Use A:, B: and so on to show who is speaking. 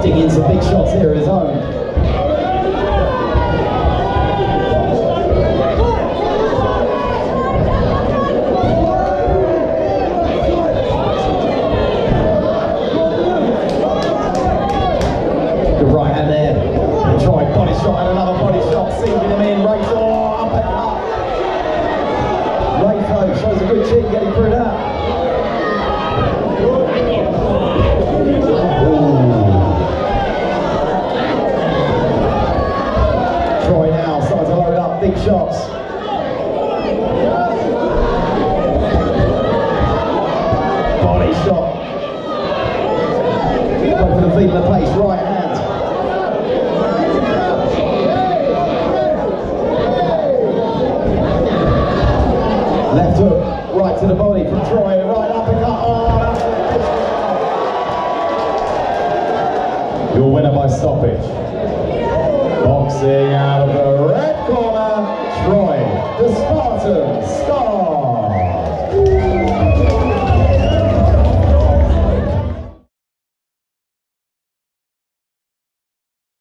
A: Digging in some big shots here of his own. Good right hand there. And Troy, body shot and another body shot, sinking him in. Raif, up and up. Raif shows a good chin getting through that. Troy now starting to load up big shots. Body shot. Wait for the feet in the place, right hand. Left hook, right to the body from Troy, right uppercut. Oh, your winner by stoppage. Boxing out of the red corner, Troy, the Spartan.